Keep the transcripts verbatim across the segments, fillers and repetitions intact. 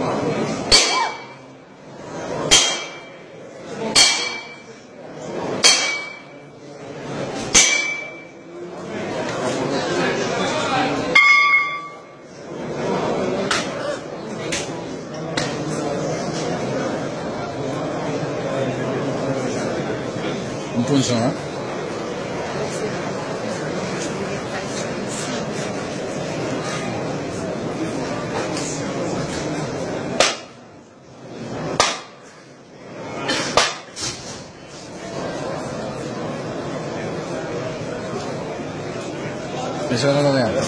Un pulso, ¿no? Eso era lo de antes.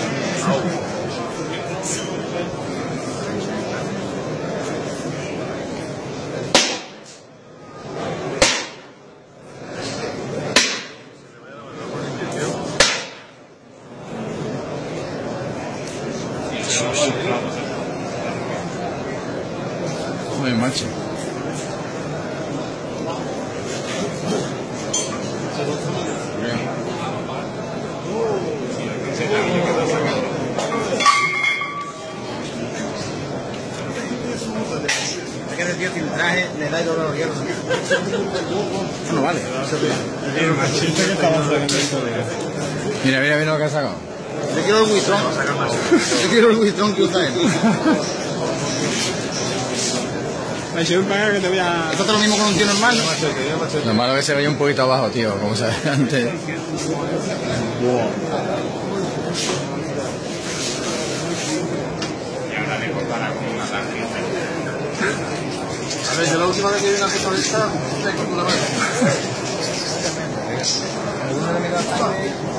Joder, macho. Es que ese tío sin traje le da el dolor a los hierros. No vale. Mira, mira, mira lo que ha sacado. Yo quiero el buitrón. Yo quiero el buitrón que usa él. Si un pagar que te voy a... Esto es lo mismo con un tío normal, ¿no? Lo malo es que se veía un poquito abajo, tío, como se veía antes. Y ahora le cortará como una tarjeta. A ver, yo la última vez que vi una cosa de esta, me cortó una mano. ¿Alguna de mis gastos?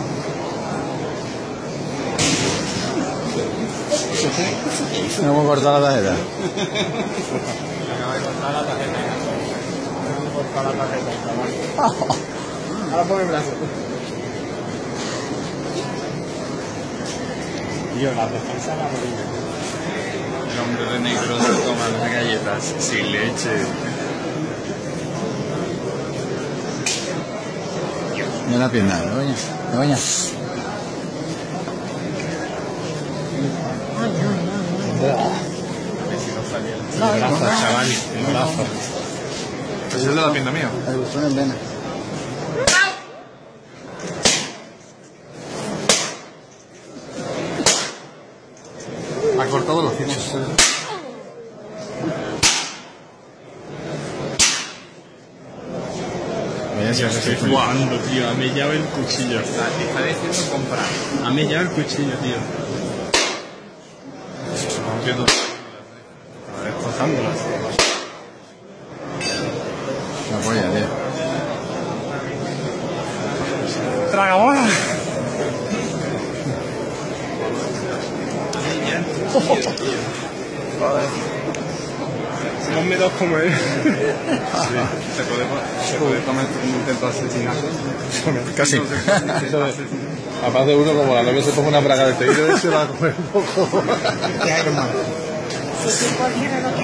No hemos cortado la tarjeta. Acaba de cortar la tarjeta. Acaba de cortar la tarjeta. Ahora pon el brazo. Tío, la defensa la morilla. El hombre de negro toma las galletas sin leche. Mira la pierna, Begoña. Begoña. El brazo, chaval, el brazo. ¿Ese es el de la pierna mía? El buzón en vena. Ha cortado los fichos. Mira si Estoy jugando, tío. A mí llave el cuchillo. Está diciendo comprar. A mí llave el cuchillo, tío. No entiendo. A ver, cojándolas. La polla, tío. ¡Tragabola! Ponme dos como él. Sí, se puede, se puede tomar un intento de asesinato. Casi. Aparte de uno, como la novia se pone una braga de seguido, se va a comer un poco. ¿Qué hay, hermano?